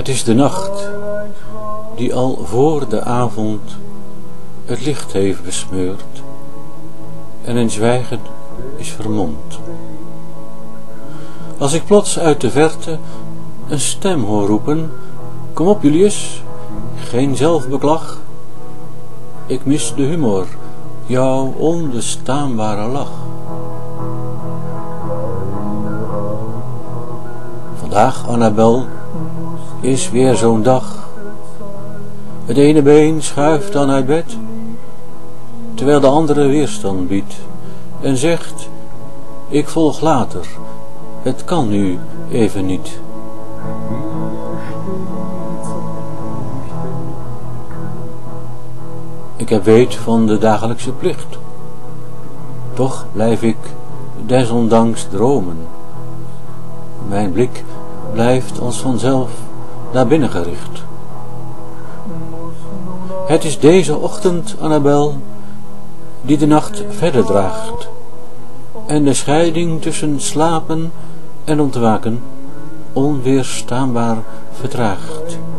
Het is de nacht die al voor de avond het licht heeft besmeurd en in zwijgen is vermomd. Als ik plots uit de verte een stem hoor roepen: kom op Julius, geen zelfbeklag. Ik mis de humor, jouw onbestaanbare lach. Vandaag, Annabel, is weer zo'n dag. Het ene been schuift dan uit bed, terwijl de andere weerstand biedt en zegt: ik volg later, het kan nu even niet. Ik heb weet van de dagelijkse plicht, toch blijf ik desondanks dromen. Mijn blik blijft als vanzelf naar binnen gericht. Het is deze ochtend, Annabel, die de nacht verder draagt en de scheiding tussen slapen en ontwaken onweerstaanbaar vertraagt.